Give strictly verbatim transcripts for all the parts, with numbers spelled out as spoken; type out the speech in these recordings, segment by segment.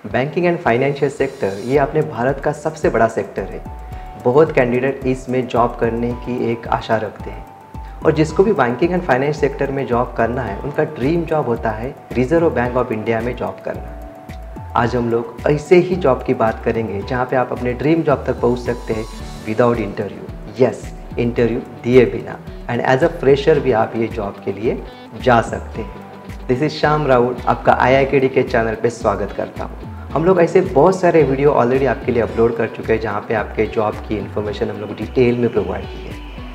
Banking and financial sector ये अपने भारत का सबसे बड़ा सेक्टर है। बहुत कैंडिडेट इसमें जॉब करने की एक आशा रखते हैं और जिसको भी बैंकिंग एंड फाइनेंस सेक्टर में जॉब करना है उनका ड्रीम जॉब होता है रिजर्व बैंक ऑफ इंडिया में जॉब करना। आज हम लोग ऐसे ही जॉब की बात करेंगे जहाँ पे आप अपने ड्रीम जॉब तक पहुँच सकते हैं विदाउट इंटरव्यू। यस, इंटरव्यू दिए बिना एंड एज अ फ्रेशर भी आप ये जॉब के लिए जा सकते हैं। दिस इज श्याम राउत, आपका आई आई के डी के चैनल पे स्वागत करता हूँ। हम लोग ऐसे बहुत सारे वीडियो ऑलरेडी आपके लिए अपलोड कर चुके हैं जहाँ पे आपके जॉब की इन्फॉर्मेशन हम लोग डिटेल में प्रोवाइड की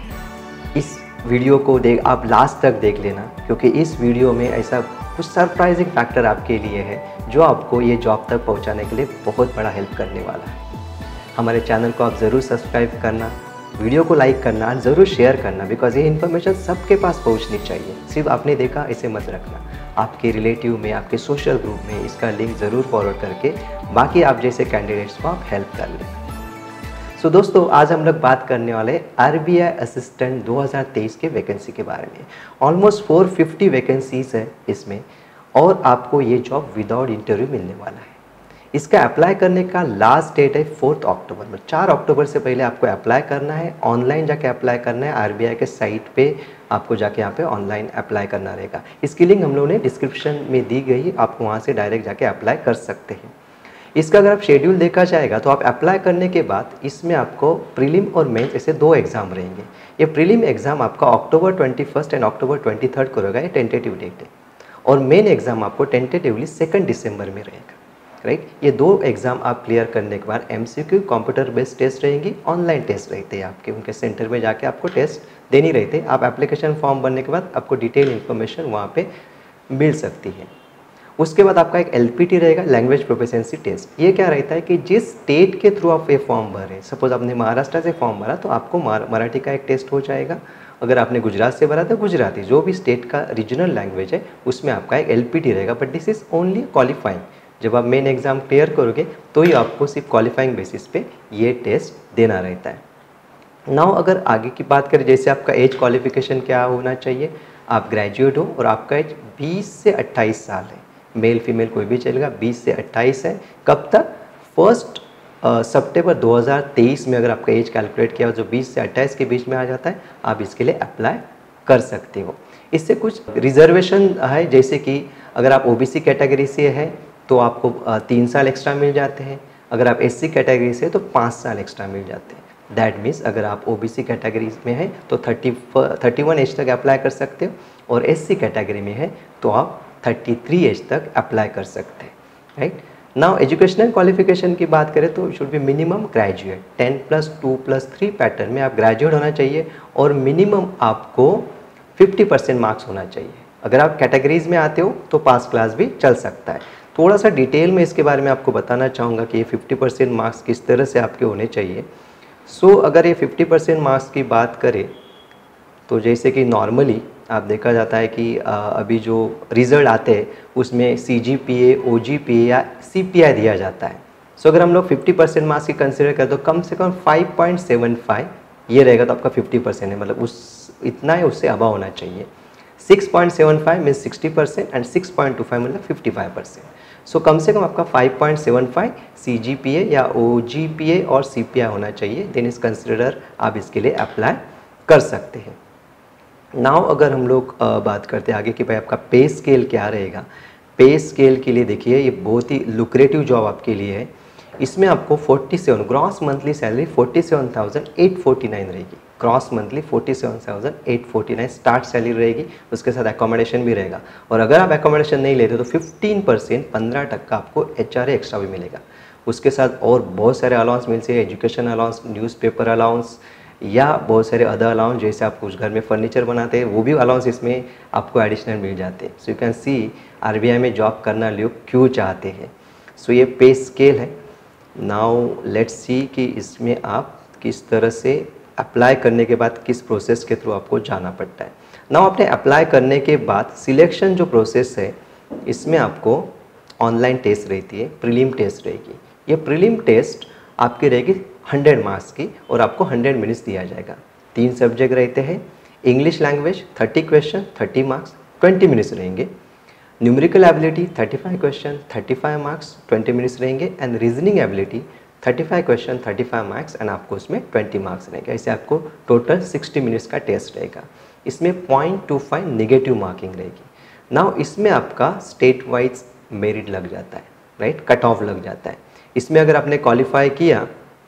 है। इस वीडियो को देख आप लास्ट तक देख लेना, क्योंकि इस वीडियो में ऐसा कुछ सरप्राइजिंग फैक्टर आपके लिए है जो आपको ये जॉब तक पहुँचाने के लिए बहुत बड़ा हेल्प करने वाला है। हमारे चैनल को आप ज़रूर सब्सक्राइब करना, वीडियो को लाइक करना और ज़रूर शेयर करना, बिकॉज ये इन्फॉर्मेशन सबके पास पहुंचनी चाहिए। सिर्फ आपने देखा ऐसे मत रखना, आपके रिलेटिव में, आपके सोशल ग्रुप में इसका लिंक ज़रूर फॉरवर्ड करके बाकी आप जैसे कैंडिडेट्स को आप हेल्प कर लें। सो so, दोस्तों आज हम लोग बात करने वाले आर बी आई असिस्टेंट दो हज़ार तेईस के वैकेंसी के बारे में। ऑलमोस्ट चार सौ पचास वैकेंसीज है इसमें और आपको ये जॉब विदाउट इंटरव्यू मिलने वाला है। इसका अप्लाई करने का लास्ट डेट है फोर्थ अक्टूबर में। चार अक्टूबर से पहले आपको अप्लाई करना है, ऑनलाइन जाके अप्लाई करना है। आर बी आई के साइट पे आपको जाके यहाँ पे ऑनलाइन अप्लाई करना रहेगा। इसकी लिंक हम लोगों ने डिस्क्रिप्शन में दी गई, आपको वहाँ से डायरेक्ट जाके अप्लाई कर सकते हैं। इसका अगर आप शेड्यूल देखा जाएगा तो आप अप्लाई करने के बाद इसमें आपको प्रीलिम और मेंस ऐसे दो एग्ज़ाम रहेंगे। ये प्रीलिम एग्ज़ाम आपका October twenty first and October twenty third को रहेगा, ये टेंटेटिव डेट है। और मेन एग्ज़ाम आपको टेंटेटिवली सेकेंड दिसंबर में रहेगा, राइट। ये दो एग्ज़ाम आप क्लियर करने के बाद एमसीक्यू कंप्यूटर बेस्ड टेस्ट रहेंगी, ऑनलाइन टेस्ट रहते हैं आपके, उनके सेंटर में जाके आपको टेस्ट देनी रहती है। आप एप्लीकेशन फॉर्म भरने के बाद आपको डिटेल इन्फॉर्मेशन वहाँ पे मिल सकती है। उसके बाद आपका एक एल पी टी रहेगा, लैंग्वेज प्रोफिशिएंसी टेस्ट। ये क्या रहता है कि जिस स्टेट के थ्रू आप ये फॉर्म भरें, सपोज आपने महाराष्ट्र से फॉर्म भरा तो आपको मराठी का एक टेस्ट हो जाएगा। अगर आपने गुजरात से भरा तो गुजराती, जो भी स्टेट का रीजनल लैंग्वेज है उसमें आपका एक एल पी टी रहेगा। But this is only qualifying, जब आप मेन एग्ज़ाम क्लियर करोगे तो ही आपको सिर्फ क्वालिफाइंग बेसिस पे ये टेस्ट देना रहता है। नाउ अगर आगे की बात करें, जैसे आपका एज क्वालिफिकेशन क्या होना चाहिए, आप ग्रेजुएट हो और आपका एज बीस से अट्ठाईस साल है, मेल फीमेल कोई भी चलेगा, बीस से अट्ठाईस है। कब तक? फर्स्ट सितंबर दो हज़ार तेईस में अगर आपका एज कैलकुलेट किया हो जो बीस से अट्ठाईस के बीच में आ जाता है, आप इसके लिए अप्लाई कर सकते हो। इससे कुछ रिजर्वेशन है, जैसे कि अगर आप ओ बी सी कैटेगरी से है तो आपको तीन साल एक्स्ट्रा मिल जाते हैं। अगर आप एस सी कैटेगरी से तो पाँच साल एक्स्ट्रा मिल जाते हैं। दैट मीन्स अगर आप ओ बी सी कैटेगरी में है तो थर्टी थर्टी वन एज तक अप्लाई कर सकते हो और एस सी कैटेगरी में है तो आप थर्टी थ्री एज तक अप्लाई कर सकते हैं, राइट। नाउ एजुकेशनल क्वालिफिकेशन की बात करें तो should be minimum graduate, ten plus two plus three pattern में आप ग्रेजुएट होना चाहिए और मिनिमम आपको फिफ्टी परसेंट मार्क्स होना चाहिए। अगर आप कैटेगरीज में आते हो तो पास क्लास भी चल सकता है। थोड़ा सा डिटेल में इसके बारे में आपको बताना चाहूँगा कि ये फिफ्टी परसेंट मार्क्स किस तरह से आपके होने चाहिए। सो so, अगर ये फिफ्टी परसेंट मार्क्स की बात करें तो जैसे कि नॉर्मली आप देखा जाता है कि आ, अभी जो रिज़ल्ट आते हैं उसमें सी G P A, O ji P A या सी पी आई दिया जाता है। सो so, अगर हम लोग फिफ्टी परसेंट मार्क्स की कंसिडर करें तो कम से कम फाइव पॉइंट सेवन फाइव ये रहेगा तो आपका फिफ्टी परसेंट है, मतलब उस इतना है, उससे अबव होना चाहिए। Six point seven five means sixty percent and six point two five मतलब फिफ्टी फाइव परसेंट। सो कम से कम आपका five point seven five C G P A या ओ जी पी ए और सी पी आई होना चाहिए, देन इस कंसिडर आप इसके लिए अप्लाई कर सकते हैं। नाउ अगर हम लोग बात करते हैं आगे कि भाई आपका पे स्केल क्या रहेगा। पे स्केल के लिए देखिए ये बहुत ही लुक्रेटिव जॉब आपके लिए है। इसमें आपको forty seven gross monthly salary forty seven thousand eight forty nine रहेगी। Gross monthly forty seven thousand eight forty nine start salary रहेगी, उसके साथ एकोमोडेशन भी रहेगा। और अगर आप एकोमोडेशन नहीं लेते तो फिफ्टीन परसेंट पंद्रह टक्का आपको एच आर ए एक्स्ट्रा भी मिलेगा। उसके साथ और बहुत सारे अलाउंस मिलते हैं, एजुकेशन अलाउंस, न्यूज़पेपर अलाउंस या बहुत सारे अदर अलाउंस, जैसे आप कुछ घर में फर्नीचर बनाते हैं वो भी अलाउंस इसमें आपको एडिशनल मिल जाते हैं। So you can see R B I में जॉब करना लोग क्यों चाहते हैं। सो so, ये पे स्केल है। नाउ लेट्स सी कि इसमें आप किस तरह से अप्लाई करने के बाद किस प्रोसेस के थ्रू आपको जाना पड़ता है। नाउ आपने अप्लाई करने के बाद सिलेक्शन जो प्रोसेस है इसमें आपको ऑनलाइन टेस्ट रहती है, प्रीलिम टेस्ट रहेगी। ये प्रीलिम टेस्ट आपकी रहेगी हंड्रेड मार्क्स की और आपको हंड्रेड मिनट्स दिया जाएगा। तीन सब्जेक्ट रहते हैं, English language thirty question thirty marks twenty minutes रहेंगे। Numerical ability thirty five question thirty five marks twenty minutes रहेंगे, and reasoning ability thirty five question thirty five marks and आपको उसमें twenty marks रहेंगे। ऐसे आपको total sixty minutes का test रहेगा। इसमें point two five negative marking रहेगी। नाउ इसमें आपका स्टेट वाइज मेरिट लग जाता है, राइट, कट ऑफ लग जाता है। इसमें अगर आपने क्वालिफाई किया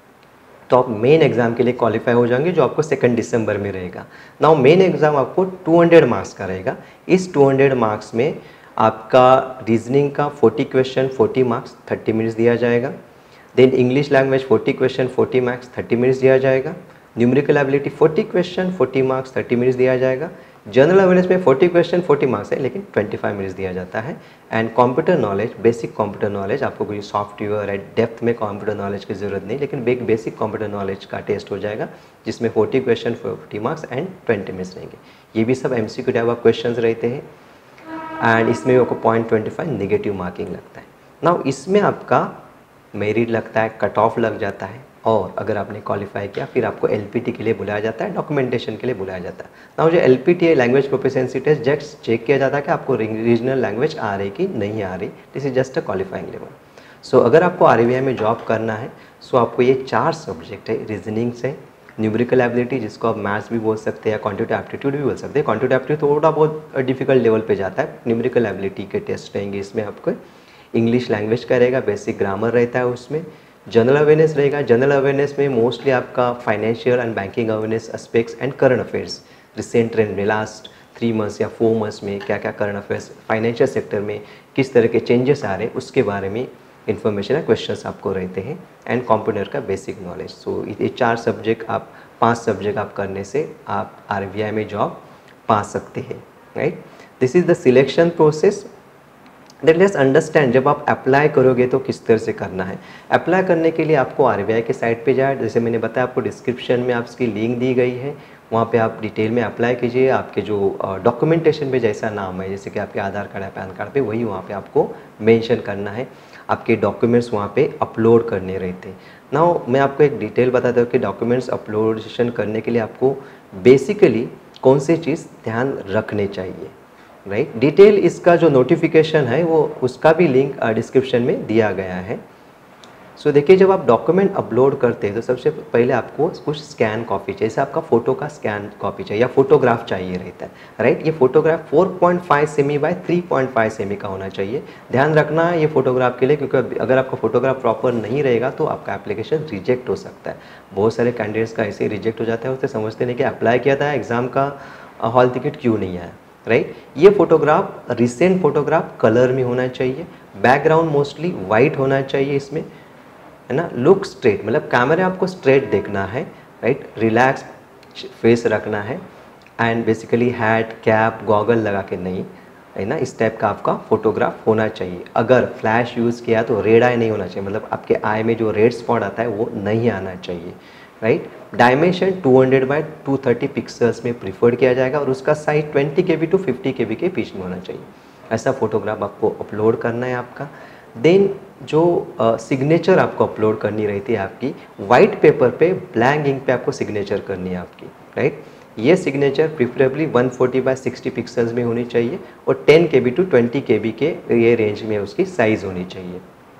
तो आप मेन एग्जाम के लिए क्वालिफाई हो जाएंगे, जो आपको सेकंड दिसंबर में रहेगा। नाउ मेन एग्जाम आपको टू हंड्रेड मार्क्स का रहेगा। इस टू हंड्रेड मार्क्स में आपका रीजनिंग का forty question forty marks thirty minutes दिया जाएगा। Then English language forty question forty marks thirty minutes दिया जाएगा। Numerical ability forty question forty marks thirty minutes दिया जाएगा। जनरल अवेयरनेस में फोर्टी क्वेश्चन फोर्टी मार्क्स है, लेकिन ट्वेंटी फाइव मिनट्स दिया जाता है। And computer knowledge, basic computer knowledge, आपको कोई सॉफ्टवेयर है डेप्थ में कंप्यूटर नॉलेज की ज़रूरत नहीं, लेकिन एक बेसिक कंप्यूटर नॉलेज का टेस्ट हो जाएगा, जिसमें forty question forty marks and twenty minutes रहेंगे। ये भी सब एमसीक्यू टाइप ऑफ क्वेश्चन रहते हैं, एंड इसमें आपको point twenty five negative marking लगता है। नाउ इसमें आपका मेरिट लगता है, कट ऑफ लग जाता है, और अगर आपने क्वालिफाई किया फिर आपको एलपीटी के लिए बुलाया जाता है, डॉक्यूमेंटेशन के लिए बुलाया जाता है। ना जो एलपीटी है, language proficiency test, just check किया जाता है कि आपको रीजनल लैंग्वेज आ रही कि नहीं आ रही। This is just a qualifying level. So अगर आपको आरबीआई में जॉब करना है, सो so आपको ये चार सब्जेक्ट है, रीजनिंग से, न्यूमेरिकल एबिलिटी जिसको आप मैथ्स भी बोल सकते हैं या क्वांटिटेटिव एप्टीट्यूड भी बोल सकते हैं। क्वांटिटेटिव एप्टीट्यूड थोड़ा बहुत डिफिकल्ट लेवल पे जाता है। न्यूमेरिकल एबिलिटी के टेस्ट रहेंगे, इसमें आपको इंग्लिश लैंग्वेज का रहेगा, बेसिक ग्रामर रहता है उसमें, जनरल अवेयरनेस रहेगा। जनरल अवेयरनेस में मोस्टली आपका financial and banking awareness aspects and current affairs, recent trend में लास्ट थ्री मंथ्स या फोर मंथ्स में क्या क्या करंट अफेयर्स फाइनेंशियल सेक्टर में किस तरह के चेंजेस आ रहे हैं, उसके बारे में इन्फॉर्मेशन या क्वेश्चंस आपको रहते हैं। एंड कंप्यूटर का बेसिक नॉलेज। सो ये चार सब्जेक्ट आप पांच सब्जेक्ट आप करने से आप आरबीआई में जॉब पा सकते हैं, right. This is the selection process. That let's understand जब आप अप्लाई करोगे तो किस तरह से करना है। अप्लाई करने के लिए आपको आरबीआई के साइट पे जाए, जैसे मैंने बताया आपको डिस्क्रिप्शन में आप इसकी लिंक दी गई है, वहाँ पे आप डिटेल में अप्लाई कीजिए। आपके जो डॉक्यूमेंटेशन पे जैसा नाम है, जैसे कि आपके आधार कार्ड या पैन कार्ड पे, वही वहाँ पे आपको मेंशन करना है। आपके डॉक्यूमेंट्स वहाँ पे अपलोड करने रहते हैं। नाउ मैं आपको एक डिटेल बताता हूँ कि डॉक्यूमेंट्स अपलोडेशन करने के लिए आपको बेसिकली कौन सी चीज़ ध्यान रखने चाहिए, राइट right? डिटेल इसका जो नोटिफिकेशन है वो उसका भी लिंक डिस्क्रिप्शन में दिया गया है। सो so, देखिए जब आप डॉक्यूमेंट अपलोड करते हैं तो सबसे पहले आपको कुछ स्कैन कॉपी चाहिए, जैसे आपका फ़ोटो का स्कैन कॉपी चाहिए या फोटोग्राफ चाहिए रहता है, राइट। ये photograph four point five cm by three point five cm का होना चाहिए। ध्यान रखना है ये फोटोग्राफ के लिए, क्योंकि अगर आपका फोटोग्राफ प्रॉपर नहीं रहेगा तो आपका एप्लीकेशन रिजेक्ट हो सकता है। बहुत सारे कैंडिडेट्स का ऐसे रिजेक्ट हो जाता है, उससे समझते नहीं कि अप्लाई किया था, एग्ज़ाम का हॉल टिकट क्यों नहीं आया, राइट right? ये फोटोग्राफ रिसेंट फोटोग्राफ कलर में होना चाहिए, बैकग्राउंड मोस्टली वाइट होना चाहिए इसमें, है ना। लुक स्ट्रेट, मतलब कैमरे आपको स्ट्रेट देखना है, राइट। रिलैक्स फेस रखना है, and basically hat cap goggle लगा के नहीं, है ना। इस टाइप का आपका फोटोग्राफ होना चाहिए। अगर फ्लैश यूज़ किया तो रेड आई नहीं होना चाहिए, मतलब आपके आई में जो रेड स्पॉट आता है वो नहीं आना चाहिए, right. Dimension two hundred by two thirty pixels में प्रीफर्ड किया जाएगा, और उसका size twenty K B two fifty K B के बीच में होना चाहिए। ऐसा फोटोग्राफ आपको अपलोड करना है आपका। देन जो सिग्नेचर uh, आपको अपलोड करनी रहती है आपकी, वाइट पेपर पे ब्लैंक इंक पे आपको सिग्नेचर करनी है आपकी, राइट। ये signature preferably one forty by sixty pixels में होनी चाहिए, और ten K B two twenty K B के ये रेंज में उसकी साइज़ होनी चाहिए,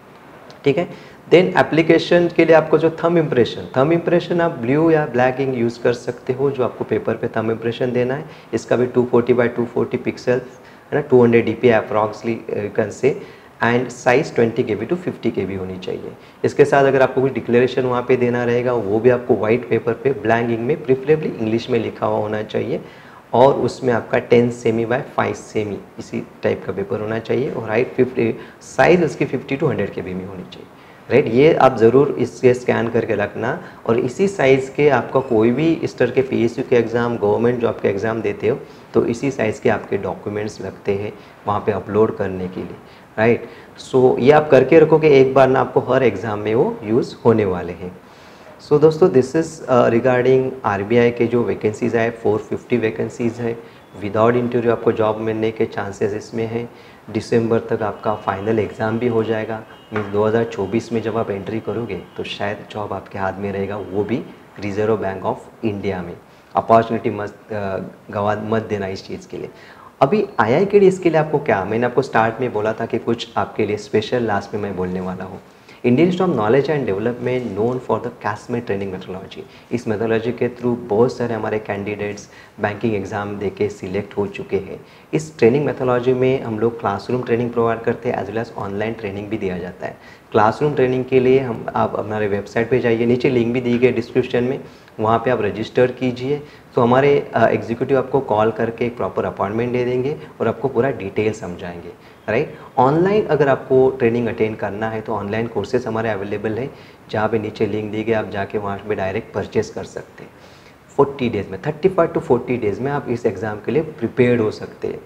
ठीक है। देन एप्लीकेशन के लिए आपको जो थंब इम्प्रेशन, थंब इम्प्रेशन आप ब्लू या ब्लैक इंक यूज़ कर सकते हो, जो आपको पेपर पे थंब इम्प्रेशन देना है। इसका भी two forty by two forty pixel, है ना, two hundred D P approximately can say, and size twenty K B two fifty K B होनी चाहिए। इसके साथ अगर आपको कुछ डिक्लेरेशन वहाँ पे देना रहेगा, वो भी आपको वाइट पेपर पे ब्लैंक इंक में प्रिफरेबली इंग्लिश में लिखा हुआ होना चाहिए, और उसमें आपका ten cm by five cm इसी टाइप का पेपर होना चाहिए, और हाइट फिफ्टी, साइज़ उसकी fifty two hundred K B में होनी चाहिए, राइट। ये आप ज़रूर इससे स्कैन करके रखना। और इसी साइज़ के आपका कोई भी इस तरह के पीएसयू के एग्ज़ाम, गवर्नमेंट जॉब के एग्ज़ाम देते हो तो इसी साइज़ के आपके डॉक्यूमेंट्स लगते हैं वहाँ पे अपलोड करने के लिए, राइट। सो ये आप करके रखोगे, एक बार ना आपको हर एग्ज़ाम में वो यूज़ होने वाले हैं। सो so, दोस्तों दिस इज़ रिगार्डिंग आरबीआई के जो वैकेंसीज़ है, फोर फिफ्टी वैकेंसीज़ है। विदाउट इंटरव्यू आपको जॉब मिलने के चांसेस इसमें हैं। दिसंबर तक आपका फाइनल एग्ज़ाम भी हो जाएगा, मीन्स दो हज़ार चौबीस में जब आप एंट्री करोगे तो शायद जॉब आपके हाथ में रहेगा, वो भी रिजर्व बैंक ऑफ इंडिया में। अपॉर्चुनिटी मत गवा मत देना इस चीज़ के लिए। अभी आई आई के डी इसके लिए आपको क्या, मैंने आपको स्टार्ट में बोला था कि कुछ आपके लिए स्पेशल लास्ट में मैं बोलने वाला हूँ। Indian Institute of Knowledge and Development known for the casemate training methodology. इस मेथोडोलॉजी के थ्रू बहुत सारे हमारे कैंडिडेट्स बैंकिंग एग्जाम दे के सिलेक्ट हो चुके हैं। इस ट्रेनिंग मेथोडोलॉजी में हम लोग क्लासरूम ट्रेनिंग प्रोवाइड करते हैं, as well as online training भी दिया जाता है। क्लासरूम ट्रेनिंग के लिए हम आप हमारे वेबसाइट पे जाइए, नीचे लिंक भी दी गई डिस्क्रिप्शन में, वहाँ पे आप रजिस्टर कीजिए। तो हमारे एग्जीक्यूटिव आपको कॉल करके एक प्रॉपर अपॉइंटमेंट दे देंगे और आपको पूरा डिटेल समझाएंगे, राइट। ऑनलाइन अगर आपको ट्रेनिंग अटेंड करना है तो ऑनलाइन कोर्सेज हमारे अवेलेबल है, जहाँ पे नीचे लिंक दी गई, आप जाके वहाँ पे डायरेक्ट परचेस कर सकते हैं। फोर्टी डेज़ में, thirty five to forty days में आप इस एग्ज़ाम के लिए प्रिपेयर्ड हो सकते हैं।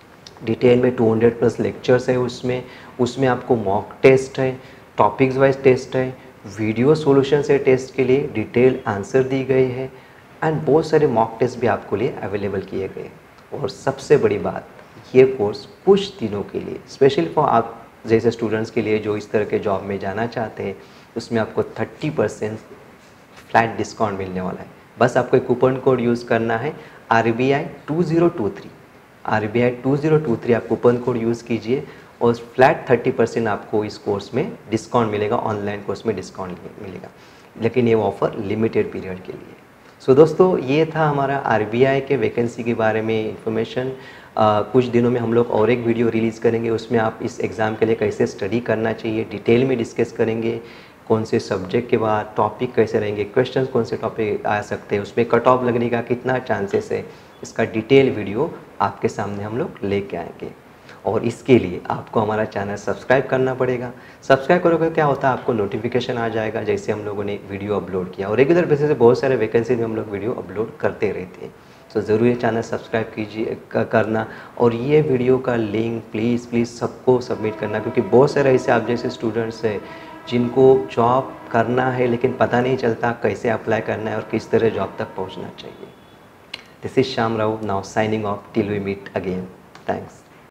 डिटेल में टू हंड्रेड प्लस लेक्चर्स है उसमें उसमें आपको मॉक टेस्ट है, टॉपिक्स वाइज टेस्ट है, वीडियो सॉल्यूशन है, टेस्ट के लिए डिटेल आंसर दी गई है एंड बहुत सारे मॉक टेस्ट भी आपको लिए अवेलेबल किए गए। और सबसे बड़ी बात, ये कोर्स कुछ दिनों के लिए स्पेशली फॉर आप जैसे स्टूडेंट्स के लिए जो इस तरह के जॉब में जाना चाहते हैं, उसमें आपको थर्टी परसेंट फ्लैट डिस्काउंट मिलने वाला है। बस आपको एक कूपन कोड यूज़ करना है, R B I two zero two three, R B I two zero two three आप कूपन कोड यूज़ कीजिए और फ्लैट थर्टी परसेंट आपको इस कोर्स में डिस्काउंट मिलेगा, ऑनलाइन कोर्स में डिस्काउंट मिलेगा, लेकिन ये ऑफ़र लिमिटेड पीरियड के लिए। सो so, दोस्तों ये था हमारा आर बी आई के वैकेंसी के बारे में इन्फॉर्मेशन। कुछ दिनों में हम लोग और एक वीडियो रिलीज़ करेंगे, उसमें आप इस एग्ज़ाम के लिए कैसे स्टडी करना चाहिए डिटेल में डिस्कस करेंगे, कौन से सब्जेक्ट के बाद टॉपिक कैसे रहेंगे, क्वेश्चंस कौन से टॉपिक आ सकते हैं, उसमें कट ऑफ लगने का कितना चांसेस है, इसका डिटेल वीडियो आपके सामने हम लोग लेके आएंगे। और इसके लिए आपको हमारा चैनल सब्सक्राइब करना पड़ेगा। सब्सक्राइब करोगे क्या होता है, आपको नोटिफिकेशन आ जाएगा जैसे हम लोगों ने वीडियो अपलोड किया, और रेगुलर बेसिस पे बहुत सारे वैकेंसी में हम लोग वीडियो अपलोड करते रहते हैं। तो ज़रूर ये चैनल सब्सक्राइब कीजिए करना, और ये वीडियो का लिंक प्लीज़ प्लीज़ सबको सबमिट करना, क्योंकि बहुत सारे ऐसे आप जैसे स्टूडेंट्स हैं जिनको जॉब करना है लेकिन पता नहीं चलता कैसे अप्लाई करना है और किस तरह जॉब तक पहुँचना चाहिए। This is Shyam Rao, now signing off till we meet again. Thanks.